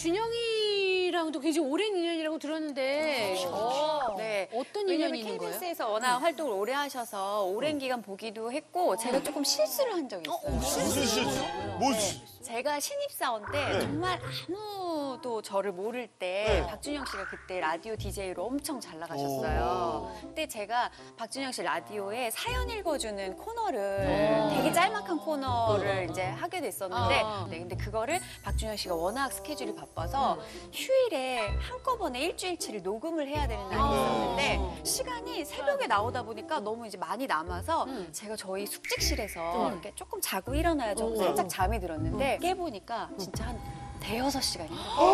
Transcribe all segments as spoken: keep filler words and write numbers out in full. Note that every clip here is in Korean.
준영이랑도 굉장히 오랜 인연이라고 들었는데 어, 네. 어떤 인연이 있는 거예요? 케이비에스에서 워낙 활동을 오래 하셔서 오랜 기간 보기도 했고 제가 조금 실수를 한 적이 있어요. 무슨 실수? 뭐 시- 제가 신입사원 때 정말 아무도 저를 모를 때 박준영 씨가 그때 라디오 디제이로 엄청 잘 나가셨어요. 그때 제가 박준영 씨 라디오에 사연 읽어주는 코너를 되게 짤막한 코너를 이제 하게 됐었는데 아. 네, 근데 그거를 박준영 씨가 워낙 스케줄이 바빠서 휴일에 한꺼번에 일주일치를 녹음을 해야 되는 날이 있었는데 시간이 새벽에 나오다 보니까 너무 이제 많이 남아서 제가 저희 숙직실에서 이렇게 조금 자고 일어나야죠. 살짝 잠이 들었는데 깨보니까 진짜 한 대여섯 시간이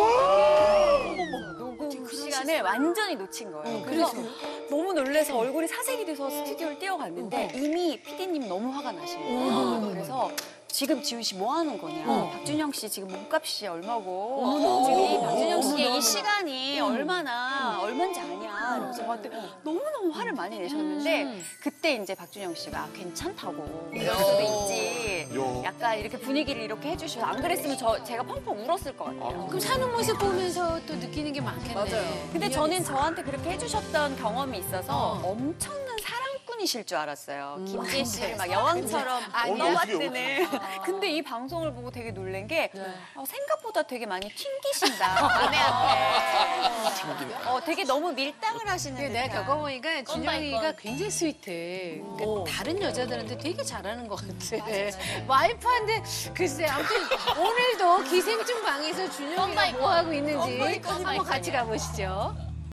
녹음 시간을 완전히 놓친 거예요. 그래서 너무 놀라서 얼굴이 사색이 돼서 스튜디오를 뛰어갔는데 이미 피디님이 너무 화가 나신 거예요. 그래서 지금 지훈 씨 뭐 하는 거냐. 박준영 씨 지금 몸값이 얼마고 지금 이 박준영 씨의 이 시간이 얼마나 얼마인지 아냐. 그래서 저한테 너무너무 화를 많이 내셨는데 그때 이제 박준영 씨가 괜찮다고 이럴 수도 있지. 약간 이렇게 분위기를 이렇게 해주셔서 안 그랬으면 저 제가 펑펑 울었을 것 같아요. 그럼 사는 모습 보면서 또 느끼는 게 많겠네. 맞아요. 근데 저는 저한테 그렇게 해주셨던 경험이 있어서 엄청난 사랑꾼이실 줄 알았어요. 김지혜 씨를 막 여왕처럼 떠받드는. 근데 이 방송을 보고 되게 놀란 게 어, 생각보다 되게 많이 튕기신다. 아내한테. 어, 되게 너무 밀당을 하시는 듯한. 내가 겪어보니까 준영이가 굉장히 스윗해. 그러니까 다른 여자들한테 되게 잘하는 것 같아. 와이프한테 글쎄 아무튼 오늘도 기생충 방에서 준영이가 뭐 하고 있는지 한번 같이 가보시죠.